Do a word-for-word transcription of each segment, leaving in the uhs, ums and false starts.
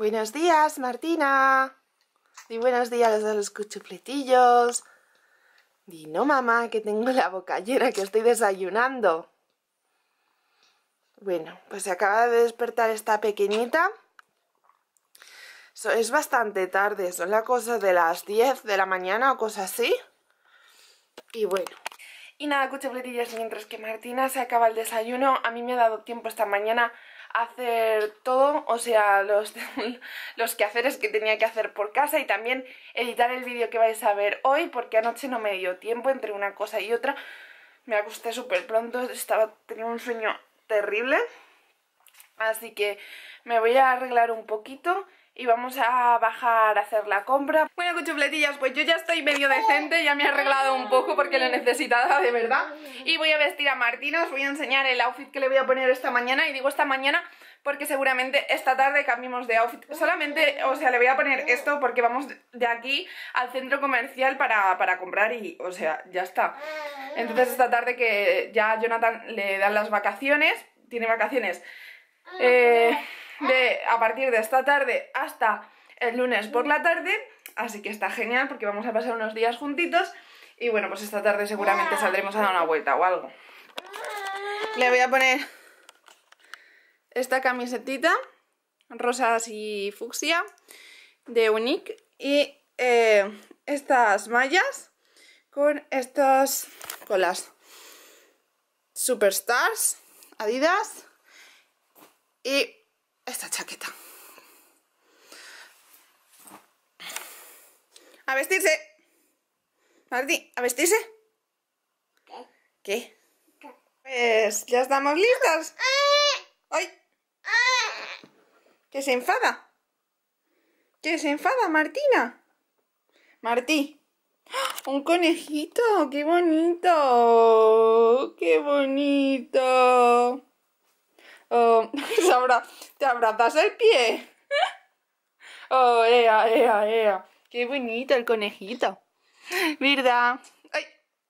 Buenos días, Martina. Di buenos días a los cuchufletillos. Di no, mamá, que tengo la boca llena, que estoy desayunando. Bueno, pues se acaba de despertar esta pequeñita. So, es bastante tarde, son las cosas de las diez de la mañana o cosas así. Y bueno. Y nada, cuchufletillos, mientras que Martina se acaba el desayuno, a mí me ha dado tiempo esta mañana a hacer todo, o sea, los, los quehaceres que tenía que hacer por casa y también editar el vídeo que vais a ver hoy, porque anoche no me dio tiempo entre una cosa y otra. Me acosté súper pronto, estaba teniendo un sueño terrible, así que me voy a arreglar un poquito y vamos a bajar a hacer la compra. Bueno, cuchufletillas, pues yo ya estoy medio decente, ya me he arreglado un poco porque lo necesitaba de verdad. Y voy a vestir a Martina, os voy a enseñar el outfit que le voy a poner esta mañana. Y digo esta mañana porque seguramente esta tarde cambiemos de outfit. Solamente, o sea, le voy a poner esto porque vamos de aquí al centro comercial para, para comprar y, o sea, ya está. Entonces esta tarde que ya a Jonathan le dan las vacaciones, tiene vacaciones eh... de a partir de esta tarde hasta el lunes por la tarde, así que está genial porque vamos a pasar unos días juntitos y bueno, pues esta tarde seguramente saldremos a dar una vuelta o algo. Le voy a poner esta camisetita rosa y fucsia de Unique y eh, estas mallas con estas, con las Superstars Adidas y esta chaqueta. A vestirse. Martí, a vestirse. ¿Qué? ¿Qué? ¿Qué? Pues ya estamos listas. ¡Ay! ¿Que se enfada? ¿Que se enfada, Martina? Martí. ¡Un conejito! ¡Qué bonito! ¡Qué bonito! Oh, ¿te abrazas el pie? Oh, ea, ea, ea. Qué bonito el conejito, ¿verdad? ¡Ay!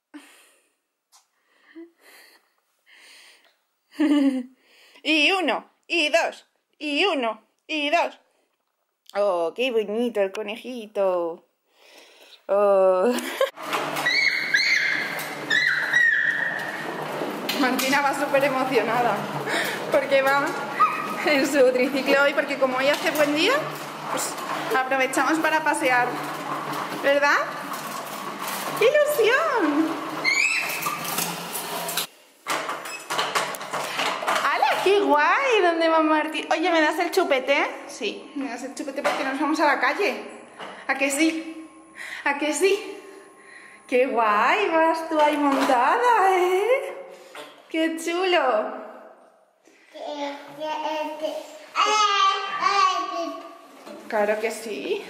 Y uno, y dos, y uno, y dos. Oh, qué bonito el conejito. Oh. Martina va súper emocionada porque va en su triciclo hoy, porque como hoy hace buen día, pues aprovechamos para pasear, ¿verdad? ¡Qué ilusión! ¡Hala, qué guay! ¿Dónde va Martín? Oye, ¿me das el chupete? Sí, me das el chupete porque nos vamos a la calle. ¿A que sí? ¿A que sí? ¡Qué guay! Vas tú ahí montada, ¿eh? ¡Qué chulo! Claro que sí.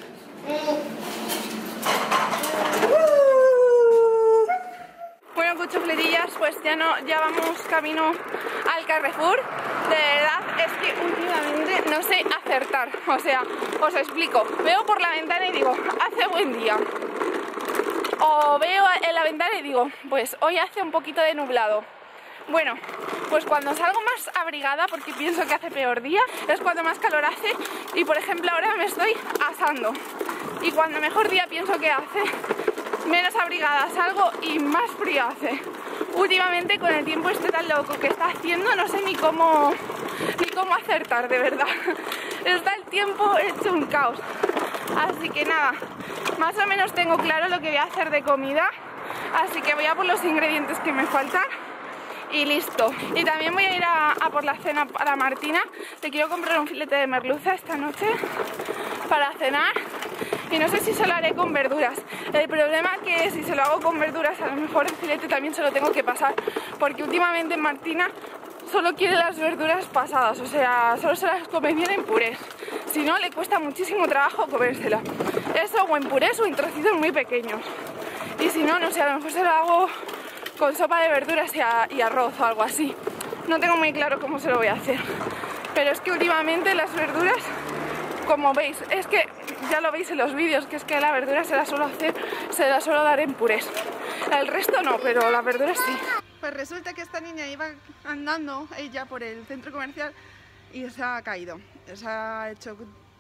Uh. Bueno, cuchufletillas, pues ya no, ya vamos camino al Carrefour. De verdad es que últimamente no sé acertar. O sea, os explico. Veo por la ventana y digo, hace buen día. O veo en la ventana y digo, pues hoy hace un poquito de nublado. Bueno, pues cuando salgo más abrigada, porque pienso que hace peor día, es cuando más calor hace y por ejemplo ahora me estoy asando. Y cuando mejor día pienso que hace, menos abrigada salgo y más frío hace. Últimamente con el tiempo este tan loco que está haciendo no sé ni cómo, ni cómo acertar, de verdad. Está el tiempo hecho un caos. Así que nada, más o menos tengo claro lo que voy a hacer de comida, así que voy a por los ingredientes que me faltan. Y listo. Y también voy a ir a, a por la cena para Martina. Te quiero comprar un filete de merluza esta noche para cenar. Y no sé si se lo haré con verduras. El problema es que si se lo hago con verduras, a lo mejor el filete también se lo tengo que pasar. Porque últimamente Martina solo quiere las verduras pasadas. O sea, solo se las come bien en purés. Si no, le cuesta muchísimo trabajo comérsela. Eso o en purés o en trocitos muy pequeños. Y si no, no sé, a lo mejor se lo hago con sopa de verduras y, a, y arroz o algo así. No tengo muy claro cómo se lo voy a hacer, pero es que últimamente las verduras, como veis, es que ya lo veis en los vídeos, que es que la verdura se la suelo hacer, se la suelo dar en purés. El resto no, pero las verduras sí. Pues resulta que esta niña iba andando ella por el centro comercial y se ha caído, se ha hecho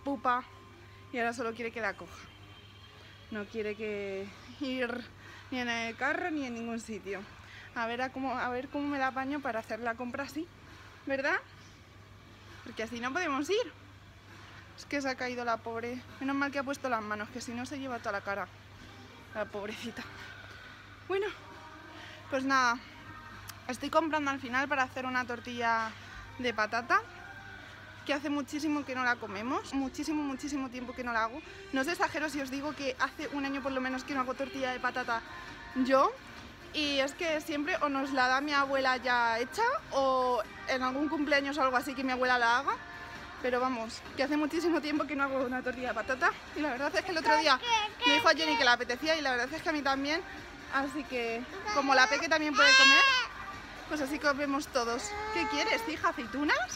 pupa y ahora solo quiere que la coja. No quiere que ir ni en el carro ni en ningún sitio. A ver, a, cómo, a ver cómo me la apaño para hacer la compra así, ¿verdad? Porque así no podemos ir. Es que se ha caído la pobre. Menos mal que ha puesto las manos, que si no se lleva toda la cara. La pobrecita. Bueno, pues nada. Estoy comprando al final para hacer una tortilla de patata, que hace muchísimo que no la comemos. Muchísimo, muchísimo tiempo que no la hago. No os exagero si os digo que hace un año por lo menos que no hago tortilla de patata yo. Y es que siempre o nos la da mi abuela ya hecha o en algún cumpleaños o algo así que mi abuela la haga. Pero vamos, que hace muchísimo tiempo que no hago una tortilla de patata. Y la verdad es que el otro día me dijo a Jenny que la apetecía y la verdad es que a mí también. Así que como la Peque también puede comer, pues así comemos todos. ¿Qué quieres, hija? ¿Aceitunas?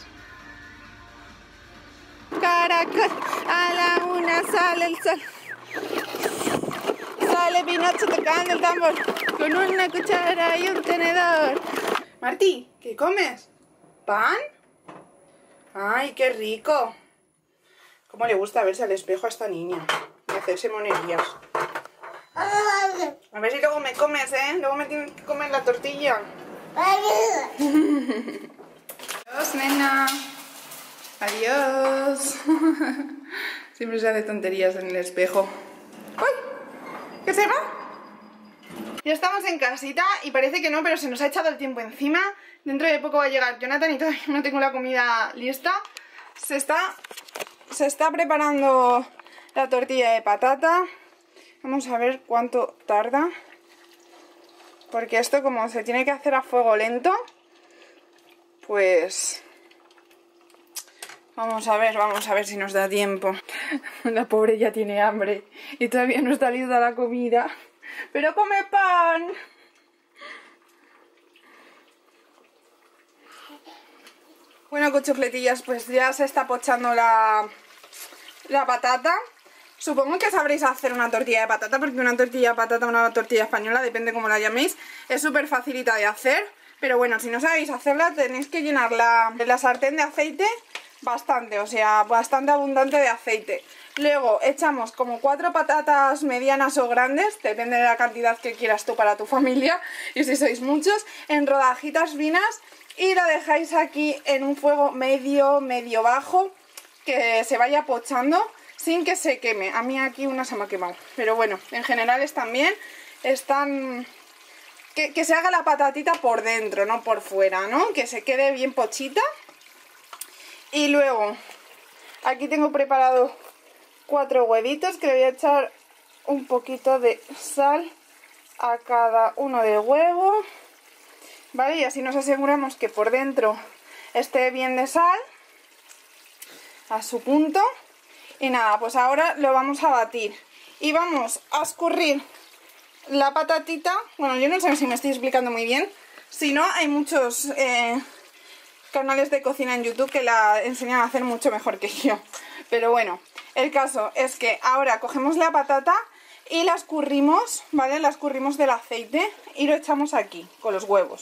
Caracol, a la una sale el sol. Sale Pinocho tocando el tambor con una cuchara y un tenedor. Martí, ¿qué comes? ¿Pan? ¡Ay, qué rico! ¿Cómo le gusta verse al espejo a esta niña? Y hacerse monerías. A ver si luego me comes, ¿eh? Luego me tienes que comer la tortilla. Adiós, nena. Adiós. Siempre se hace tonterías en el espejo. ¡Uy! ¿Qué se va? Ya estamos en casita y parece que no, pero se nos ha echado el tiempo encima. Dentro de poco va a llegar Jonathan y todavía no tengo la comida lista. Se está, se está preparando la tortilla de patata. Vamos a ver cuánto tarda. Porque esto, como se tiene que hacer a fuego lento, pues... Vamos a ver, vamos a ver si nos da tiempo. La pobre ya tiene hambre y todavía no está lista la comida. ¡Pero come pan! Bueno, cuchufletillas, pues ya se está pochando la, la patata. Supongo que sabréis hacer una tortilla de patata, porque una tortilla de patata, una tortilla española, depende cómo la llaméis, es súper facilita de hacer. Pero bueno, si no sabéis hacerla, tenéis que llenar la, la sartén de aceite bastante, o sea, bastante abundante de aceite. Luego echamos como cuatro patatas medianas o grandes, depende de la cantidad que quieras tú para tu familia, y si sois muchos, en rodajitas finas. Y lo dejáis aquí en un fuego medio, medio bajo, que se vaya pochando sin que se queme. A mí aquí una se me ha quemado, pero bueno, en general están bien, están... Que, que se haga la patatita por dentro, no por fuera, ¿no? Que se quede bien pochita. Y luego, aquí tengo preparado cuatro huevitos que le voy a echar un poquito de sal a cada uno de huevo. ¿Vale? Y así nos aseguramos que por dentro esté bien de sal, a su punto. Y nada, pues ahora lo vamos a batir. Y vamos a escurrir la patatita. Bueno, yo no sé si me estoy explicando muy bien. Si no, hay muchos eh, canales de cocina en YouTube que la enseñan a hacer mucho mejor que yo. Pero bueno, el caso es que ahora cogemos la patata y la escurrimos, ¿vale? La escurrimos del aceite y lo echamos aquí, con los huevos.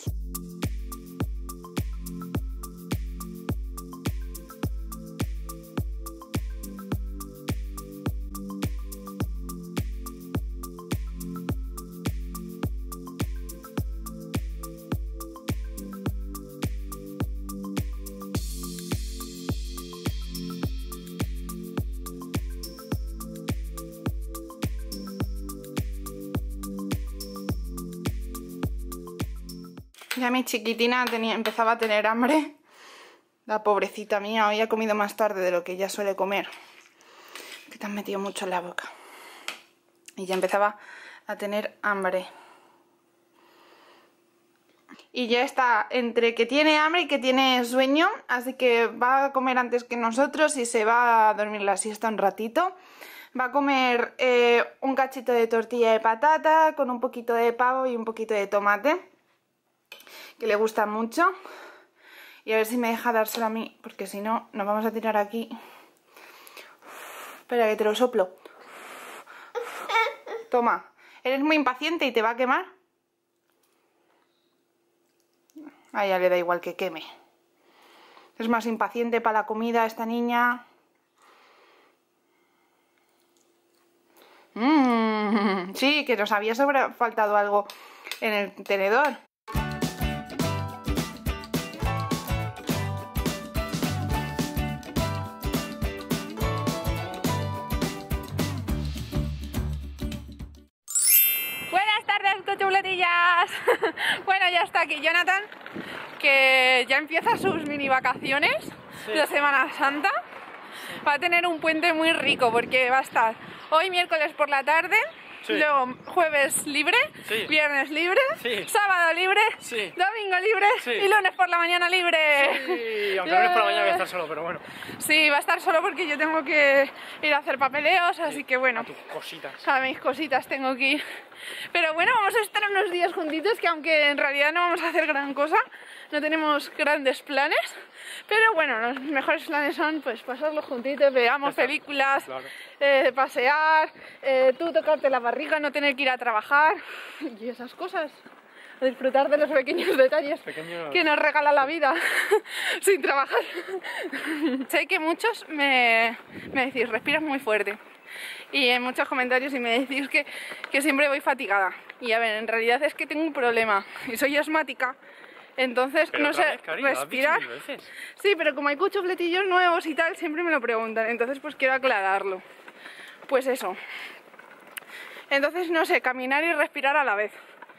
Ya mi chiquitina tenía, empezaba a tener hambre. La pobrecita mía, hoy ha comido más tarde de lo que ella suele comer. Que te han metido mucho en la boca. Y ya empezaba a tener hambre. Y ya está entre que tiene hambre y que tiene sueño. Así que va a comer antes que nosotros y se va a dormir la siesta un ratito. Va a comer eh, un cachito de tortilla de patata con un poquito de pavo y un poquito de tomate, que le gusta mucho. Y a ver si me deja dárselo a mí, porque si no nos vamos a tirar aquí. Espera que te lo soplo. Toma, eres muy impaciente y te va a quemar. A ella le da igual que queme. Es más impaciente para la comida esta niña. Mmm, sí, que nos había sobre faltado algo en el tenedor. Buenas tardes, cochupletillas. Bueno, ya está aquí Jonathan, que ya empieza sus mini vacaciones, sí, de Semana Santa. Va a tener un puente muy rico porque va a estar hoy miércoles por la tarde, sí, luego jueves libre, sí, viernes libre, sí, sábado libre, sí, domingo libre, sí, y lunes por la mañana libre. Sí, aunque lunes por la mañana voy a estar solo, pero bueno. Sí, va a estar solo porque yo tengo que ir a hacer papeleos, así sí, que bueno. A tus cositas. A mis cositas tengo que ir. Pero bueno, vamos a estar unos días juntitos, que aunque en realidad no vamos a hacer gran cosa, no tenemos grandes planes. Pero bueno, los mejores planes son pues pasarlos juntitos, veamos películas, claro, eh, pasear, eh, tú tocarte la barriga, no tener que ir a trabajar y esas cosas. A disfrutar de los pequeños detalles pequeños... que nos regala la vida sin trabajar. Sé que muchos me, me decís, respiras muy fuerte. Y en muchos comentarios y me decís que, que siempre voy fatigada. Y a ver, en realidad es que tengo un problema y soy asmática. Entonces, pero no sé, vez, cariño, respirar. Sí, pero como hay cuchufletillos nuevos y tal, siempre me lo preguntan. Entonces, pues quiero aclararlo. Pues eso. Entonces, no sé, caminar y respirar a la vez.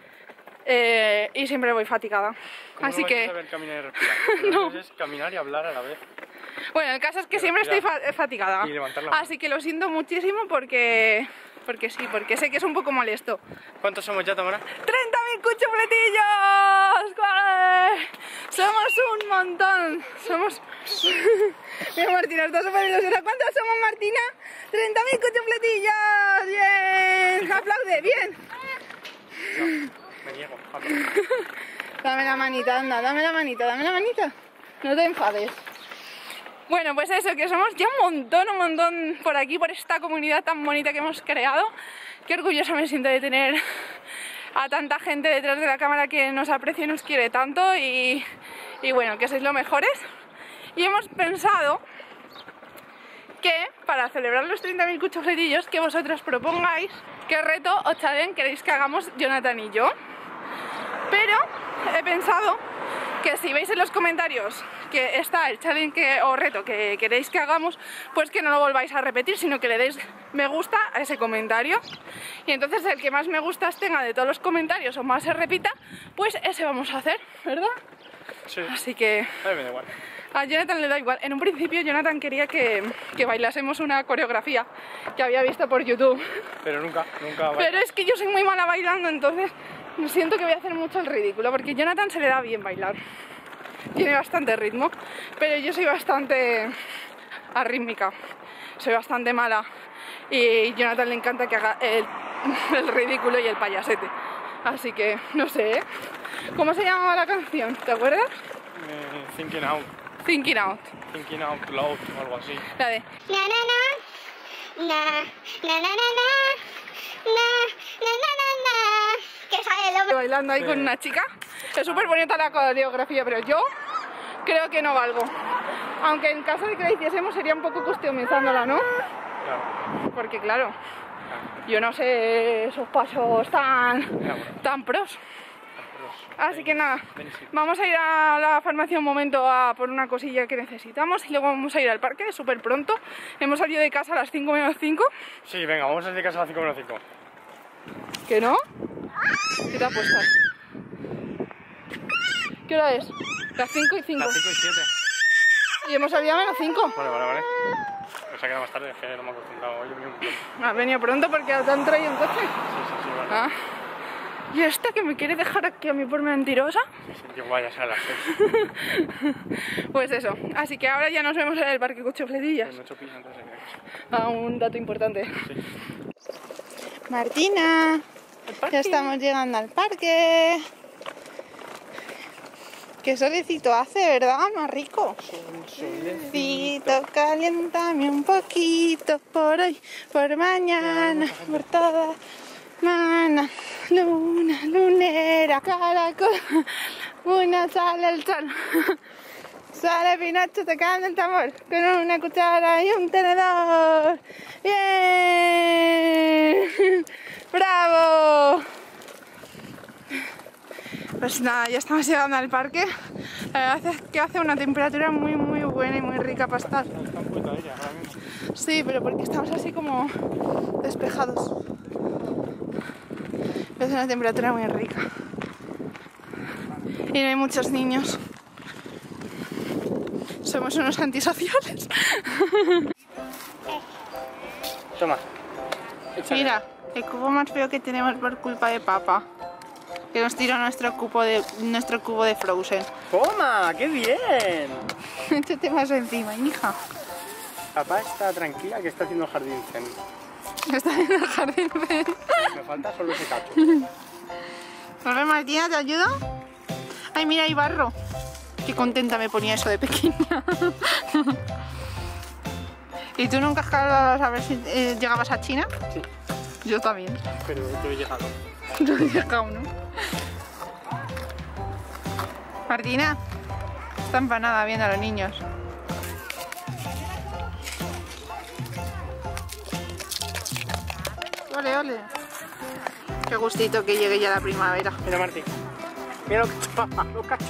Eh, y siempre voy fatigada. ¿Cómo Así no que. Saber caminar y respirar? No. Es caminar y hablar a la vez. Bueno, el caso es que y siempre respirar. Estoy fa fatigada. Y levantar la Así que lo siento muchísimo porque. Porque sí, porque sé que es un poco molesto. ¿Cuántos somos ya, Tamara? ¡treinta mil cuchufletillos! ¡Vale! Somos un montón. Somos... Mira, Martina, está súper ilusionada. ¿Cuántos somos, Martina? ¡treinta mil cuchufletillos! ¡Bien! ¡Aplaude! ¡Bien! No, me niego. Dame la manita, anda, dame la manita, dame la manita. No te enfades. Bueno, pues eso, que somos ya un montón, un montón por aquí, por esta comunidad tan bonita que hemos creado. Qué orgullosa me siento de tener a tanta gente detrás de la cámara que nos aprecia y nos quiere tanto y, y bueno, que sois los mejores. Y hemos pensado que para celebrar los treinta mil cuchufletillos que vosotros propongáis qué reto o challenge queréis que hagamos Jonathan y yo. Pero he pensado que si veis en los comentarios que está el challenge que, o reto que queréis que hagamos, pues que no lo volváis a repetir, sino que le deis me gusta a ese comentario. Y entonces el que más me gustas tenga de todos los comentarios o más se repita, pues ese vamos a hacer, ¿verdad? Sí. Así que... A mí me da igual. A Jonathan le da igual. En un principio Jonathan quería que, que bailásemos una coreografía que había visto por YouTube. Pero nunca, nunca... Baila. Pero es que yo soy muy mala bailando, entonces siento que voy a hacer mucho el ridículo, porque a Jonathan se le da bien bailar. Tiene bastante ritmo, pero yo soy bastante arrítmica, soy bastante mala y a Jonathan le encanta que haga el, el ridículo y el payasete. Así que, no sé, ¿eh? ¿Cómo se llamaba la canción? ¿Te acuerdas? Eh, thinking Out. Thinking Out. Thinking Out Loud o algo así. La de... Na na na, na na na na na, na na na na na. Que sale el hombre bailando ahí sí. Con una chica. Es súper bonita la coreografía, pero yo creo que no valgo. Aunque en caso de que la hiciésemos sería un poco customizándola, ¿no? Claro. Porque claro, claro, yo no sé esos pasos tan, claro, tan pros. Así que nada, vamos a ir a la farmacia un momento a por una cosilla que necesitamos y luego vamos a ir al parque súper pronto. Hemos salido de casa a las cinco menos cinco. Sí, venga, vamos a salir de casa a las cinco menos cinco. ¿Que no? ¿Qué te ha puesto? ¿Qué hora es? Las cinco y cinco. Las cinco y siete. Y hemos salido a menos cinco. Vale, vale, vale. Me se ha quedado más tarde, es que no me he acostumbrado. Hoy he venido pronto. ¿Has venido pronto porque te han traído un coche? Sí, sí, sí, vale. Ah. ¿Y esta que me quiere dejar aquí a mí por mentirosa? Que vaya a las seis. Pues eso, así que ahora ya nos vemos en el parque Cuchufletillas. Con ocho pisos, entonces. Ah, un dato importante. Sí. Martina, ya estamos llegando al parque. Qué solecito hace, ¿verdad? Más rico. Solecito, caliéntame un poquito por hoy, por mañana, por toda mañana. Luna, lunera, caracol, una sale el sol. Sale Pinocho tocando el tambor con una cuchara y un tenedor. ¡Bien! ¡Bravo! Pues nada, ya estamos llegando al parque. La verdad es que hace una temperatura muy muy buena y muy rica para estar. Está un poquito ella ahora mismo. Sí, pero porque estamos así como despejados. Es una temperatura muy rica. Y no hay muchos niños. Somos unos antisociales. Toma. Échale. Mira, el cubo más feo que tenemos por culpa de papá. Que nos tiró nuestro cubo de, nuestro cubo de Frozen. ¡Toma! ¡Qué bien! Échate más encima, hija. Papá está tranquila que está haciendo jardín zen. Está en el jardín. Me falta solo ese cacho. A ver, Martina, ¿te ayudo? Ay, mira, hay barro. Qué contenta me ponía eso de pequeña. ¿Y tú nunca has calado a ver si eh, llegabas a China? Sí, Yo también. pero yo he llegado. Yo he llegado, ¿no? Martina, está empanada viendo a los niños. Ole, ole. Qué gustito que llegue ya la primavera. Mira, Martín. Mira lo cacho, papá, lo cacho.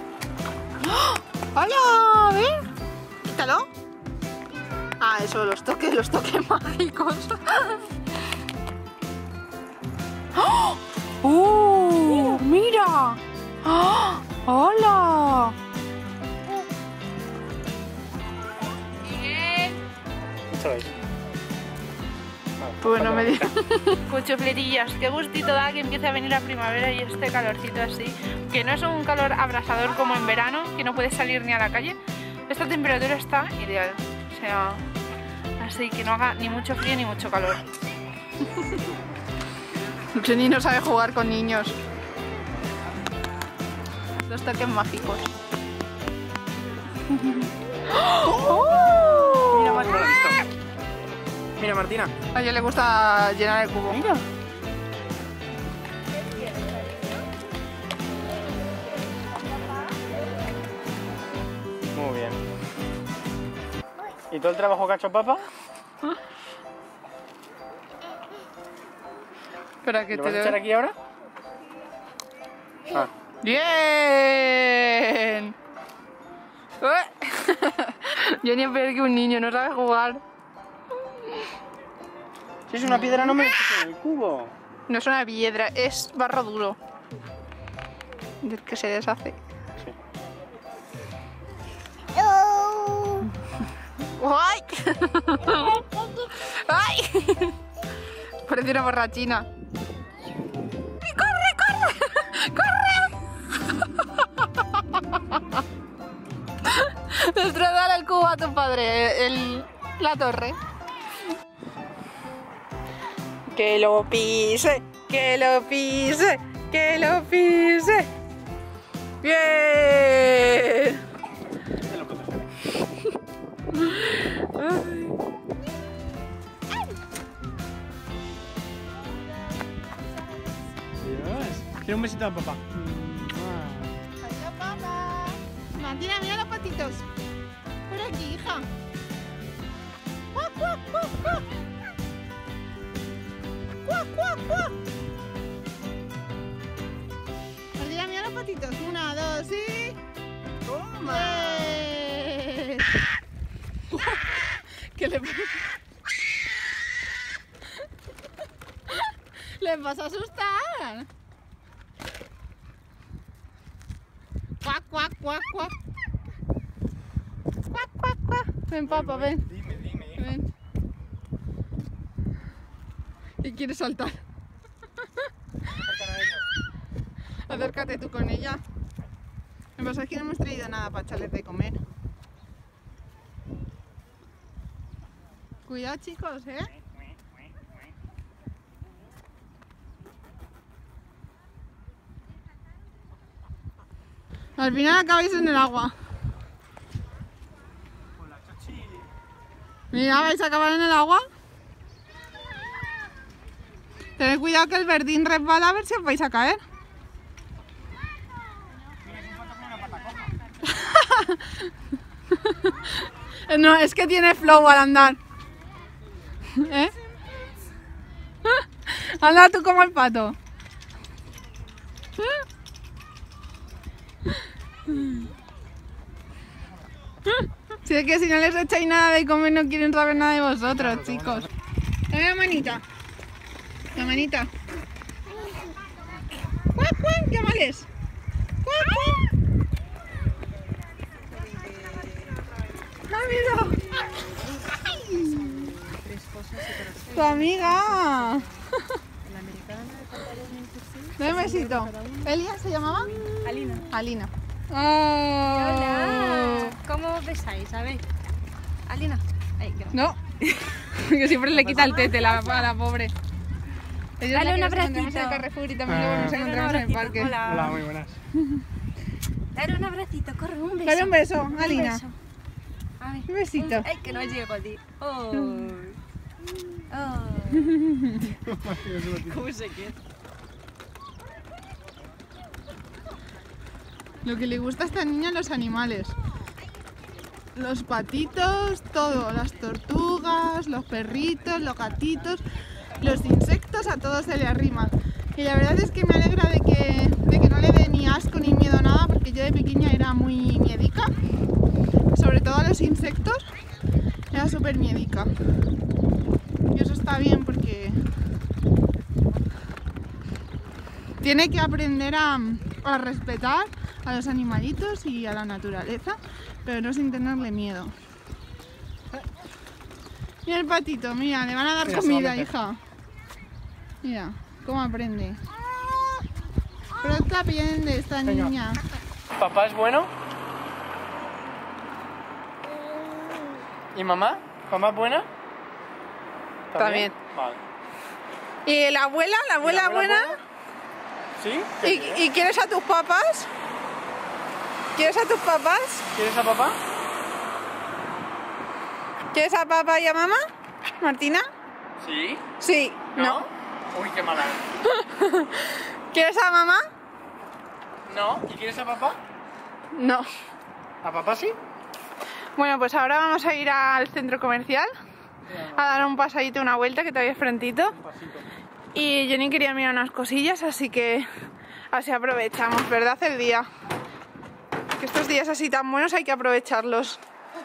¡Hola! A ver. Quítalo. Ah, eso, los toques, los toques mágicos. ¡Oh! ¡Uh! ¡Mira! ¡Oh! ¡Hola! Eso es. Pues no me digas. Cuchufletillas, qué gustito da que empiece a venir la primavera y este calorcito así. Que no es un calor abrasador como en verano, que no puedes salir ni a la calle. Esta temperatura está ideal. O sea, así que no haga ni mucho frío ni mucho calor. Jenny no sabe jugar con niños. Los toques mágicos. ¡Oh! Mira, Martina, listo. Mira, Martina. A ella le gusta llenar el cubo. Mira. Muy bien. ¿Y todo el trabajo que ha hecho papá? Espera que ¿Lo te vas a echar aquí ahora? Ah. ¡Bien! Yo ni peor que un niño, no sabe jugar. Si es una piedra no me eches en el cubo. No es una piedra, es barro duro. Del que se deshace. Sí. Oh. ¡Ay! ¡Ay! Parece una borrachina. ¡Corre, corre! ¡Corre! Destrozar el cubo a tu padre, el, la torre. Que lo pise, que lo pise, que lo pise. ¡Bien! Ya lo puedo hacer. Ay. Dios. Quiero un besito a papá. Adiós, papá. Martina, mira los patitos. Por aquí, hija. ¡Cuac, cuac, cuac, cuac! ¡Cuac, cuac, cuac! Martina, mira los patitos. Una, dos y... ¡Toma! ¡Bien! ¿Qué le pasa? ¿Le vas a asustar? Cuac, cuac, cuac, cuac. Cuac, cuac, cuac. Ven, papá, ven. Dime, dime, hija. Ven. ¿Y quieres saltar? Acércate tú con ella. Lo que pasa es que no hemos traído nada para echarles de comer. Cuidado, chicos, ¿eh? Al final acabáis en el agua. Mira, ¿vais a acabar en el agua? Tened cuidado que el verdín resbala, a ver si os vais a caer. No, es que tiene flow al andar. ¿Eh? Anda tú como el pato. Si es que si no les echáis nada de comer no quieren saber nada de vosotros, chicos. Dame la manita. La manita. ¡Cuac, cuac! ¿Qué mal es? ¡Cuac, cuac! ¡Ah, mira! ¡Tu amiga! Dame un besito. ¿Elia se llamaba? Alina. Alina. Oh. Hola. ¿Cómo os besáis? A ver. Alina. Ay, qué va. No, que siempre le quita el tete la, a la pobre. Ellos Dale un nos encontramos en abracito. el Carrefour y también luego nos Ah. encontramos en el parque. Hola. Hola, muy buenas. Dale un abracito, corre, un beso. Dale un beso, Un Alina. beso. A ver. Un besito. Ay, que no llego a ti. Oh. Oh. ¿Cómo se queda? Lo que le gusta a esta niña los animales. Los patitos, todo, las tortugas, los perritos, los gatitos, los insectos, a todos se le arriman. Y la verdad es que me alegra de que, de que no le dé ni asco ni miedo a nada, porque yo de pequeña era muy miedica, sobre todo a los insectos, era súper miedica. Y eso está bien porque tiene que aprender a, a respetar a los animalitos y a la naturaleza, pero no sin tenerle miedo. Mira el patito, mira, le van a dar Mira, comida, se va a meter. hija. Mira, cómo aprende. Pronto aprende esta Venga. niña. ¿Papá es bueno? ¿Y mamá? ¿Mamá es buena? También. Vale. ¿Y la abuela? ¿La abuela, ¿Y la buena? ¿Sí? ¿Qué ¿Y, quieres? ¿Y quieres a tus papás? ¿Quieres a tus papás? ¿Quieres a papá? ¿Quieres a papá y a mamá? ¿Martina? Sí. Sí. ¿No? Uy, qué mala. ¿Quieres a mamá? ¿No? ¿Y quieres a papá? No. ¿A papá sí? Bueno, pues ahora vamos a ir al centro comercial a dar un pasadito, una vuelta, que todavía es prontito. Y Jenny quería mirar unas cosillas, así que así aprovechamos, ¿verdad? El día. Que estos días así tan buenos hay que aprovecharlos.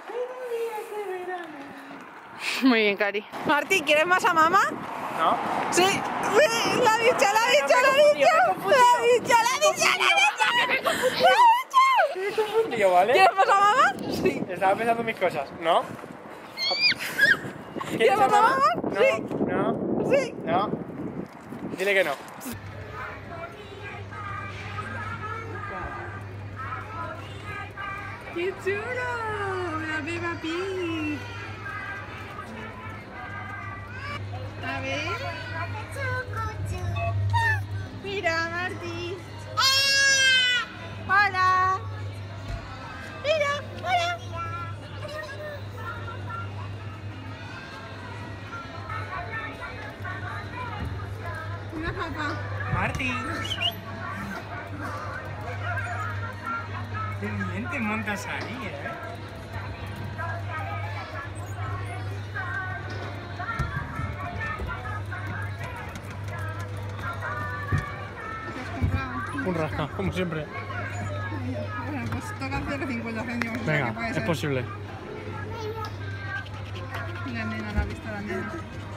Muy bien, Cari. Martí, ¿quieres más a mamá? ¿No? Sí, sí, la ha dicho, la ha dicho, la ha dicho. La ha dicho, la ha dicho, la ha dicho. La ha dicho. Tío, ¿vale? ¿Quieres más a mamá? Sí. Estaba pensando en mis cosas. ¿No? ¿Quieres más a mamá? No. Sí. ¿No? Sí. ¿No? Dile que no. ¡Qué chulo! La Peppa Pig. A ver. Mira, Martí. Hola. Mira, hola. Una papá. Marti. Qué bien te montas ahí, ¿eh? ¿Qué has comprado? Un rasca, como siempre. Bueno, pues toca hacer cincuenta céntimos. o sea que Venga, puede es ser. posible. La nena, la ha visto la nena.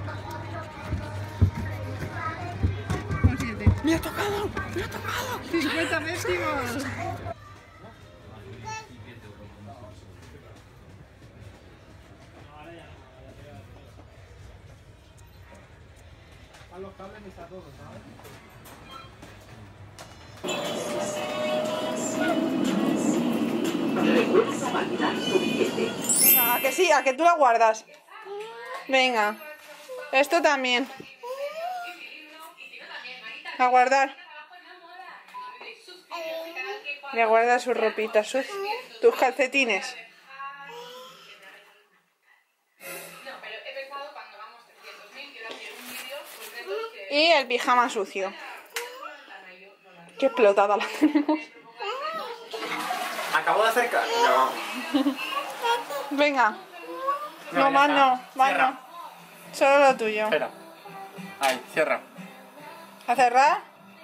Con siete. ¡Me ha tocado! ¡Me ha tocado! cincuenta céntimos. Venga, a que sí, a que tú la guardas. Venga, esto también. A guardar. Le guarda sus ropitas, sus, tus calcetines. Y el pijama sucio. Qué explotada la tenemos. acabo de acercar. No. Venga. No, No, ya más está. no, más Cierra. no. Solo lo tuyo. Espera. Ahí, cierra. ¿A cerrar?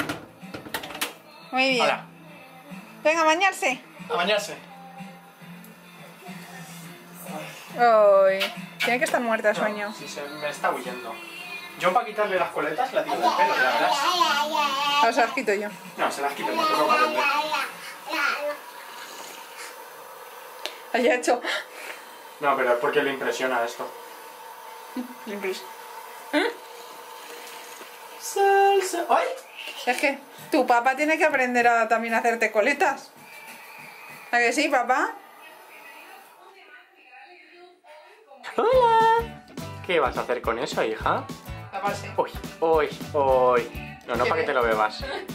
Muy bien. Hola. Venga, a bañarse. A bañarse. Ay, tiene que estar muerta de sueño. Sí, se me está huyendo. Yo para quitarle las coletas la tiro del pelo, ya verás. Os las quito yo. No, se las quito yo, tengo que aprender. Haya hecho. No, pero es porque le impresiona esto. Salsa. ¡Ay! Es que tu papá tiene que aprender a también a hacerte coletas. ¿A que sí, papá? ¡Hola! ¿Qué vas a hacer con eso, hija? Taparse. Uy, uy, uy. No, no para que te lo bebas. Eh,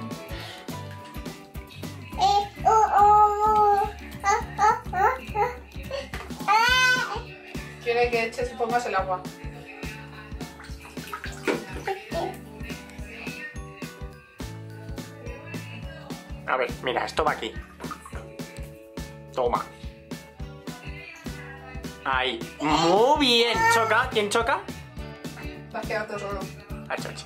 oh, oh, ah, ah, ah, ah. Quiere que eches y pongas el agua. A ver, mira, esto va aquí. Toma. Ahí. Muy bien. ¿Choca? ¿Quién choca? Te has quedado todo solo. Ah, chochi.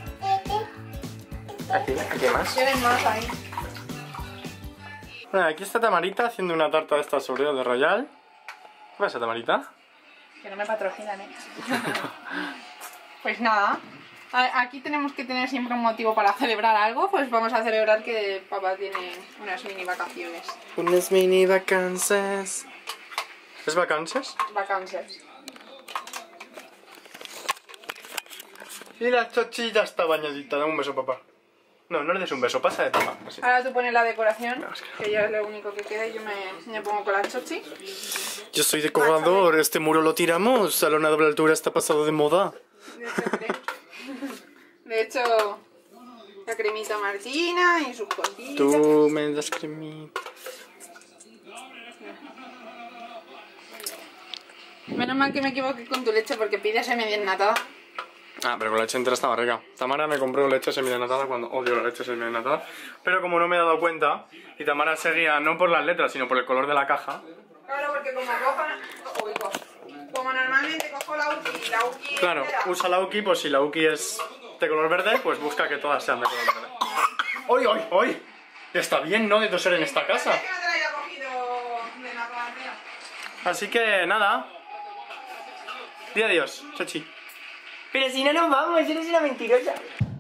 Aquí, aquí más. Tienes más ahí. Bueno, aquí está Tamarita haciendo una tarta de estas Oreo de Royal. ¿Qué pasa, Tamarita? Que no me patrocinan, ¿eh? Pues nada. A- Aquí tenemos que tener siempre un motivo para celebrar algo. Pues vamos a celebrar que papá tiene unas mini vacaciones. Unas mini vacances. ¿Es vacances? Vacances. Y la chochi ya está bañadita. Dame un beso, papá. No, no le des un beso, pasa de toma. Así. Ahora tú pones la decoración, No, es que- que ya es lo único que queda, y yo me, me pongo con la chochi. Yo soy decorador, este muro lo tiramos. Salón a doble altura está pasado de moda. De hecho, de hecho, la cremita Martina y sus cositas. Tú me das cremita. Menos mal que me equivoqué con tu leche porque pides media ennatada. Ah, pero con la leche entera estaba rica. Tamara me compró leche semidenatada cuando odio la leche semidenatada. Pero como no me he dado cuenta, y Tamara seguía no por las letras, sino por el color de la caja. Claro, porque como cojo... Uy, cojo. Como normalmente cojo la Uki y la Uki Claro, entera. usa la Uki, pues si la Uki es de color verde, pues busca que todas sean de color verde. ¡Hoy, hoy, hoy! Está bien, ¿no?, de toser en esta casa. Es que no te la haya cogido de la panadería. Así que, nada. Di adiós, Chachi. Pero si no nos vamos, eres una mentirosa.